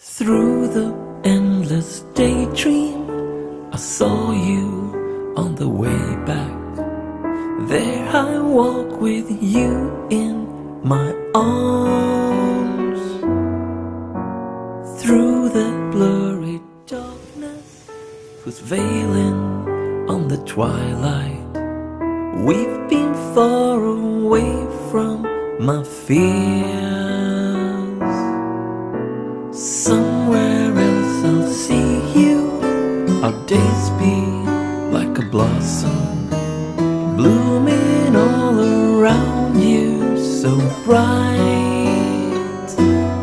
Through the endless daydream, I saw you on the way back. There I walk with you in my arms. Through the blurry darkness who's veiling on the twilight, we've been far away from my fears. Somewhere else I'll see you. Our days be like a blossom, blooming all around you, so bright.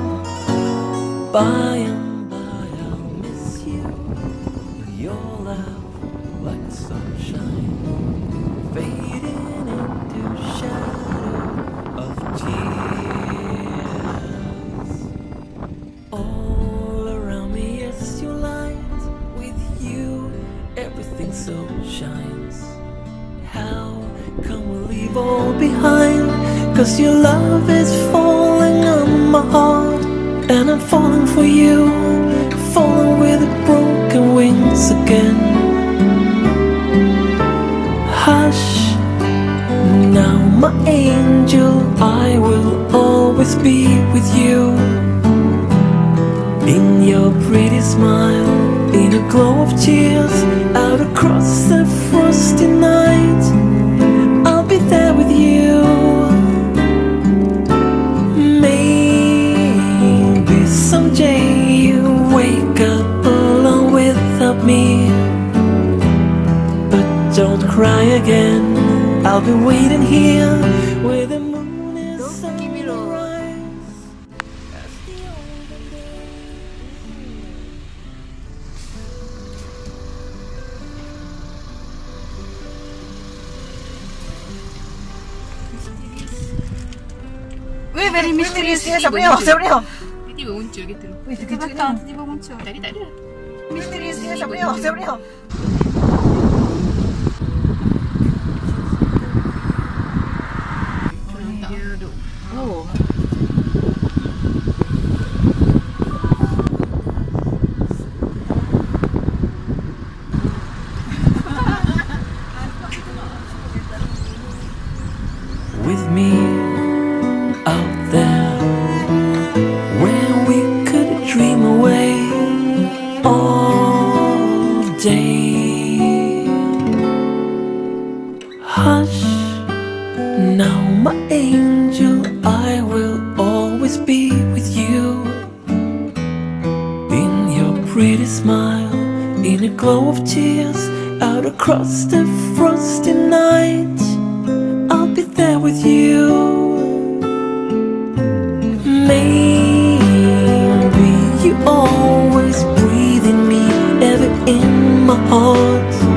By and by I'll miss you, your laugh like the sunshine, fading into shadow of tears. All around me is your light. With you everything so shines. How come we leave all behind? 'Cause your love is falling on my heart, and I'm falling for you, falling with broken wings again. Hush, now my angel, I will always be with you. In your pretty smile, in a glow of tears, out across the frosty night, I'll be there with you. Maybe someday you wake up alone without me, but don't cry again, I'll be waiting here where the moon is on the rise. As the olden days. Wih, very misterius ya. Siapa dia? Siapa dia? Tiba-tiba muncul gitu. Wih, Tiba-tiba muncul. Tadi tak ada. misterius ya. Siapa dia? Siapa dia? Dia duduk. Oh. With me out there where we could dream away all day. Hush, now my angel, I will always be with you. In your pretty smile, in a glow of tears, out across the frosty night, I'll be there with you. Maybe you always breathe in me, ever in my heart.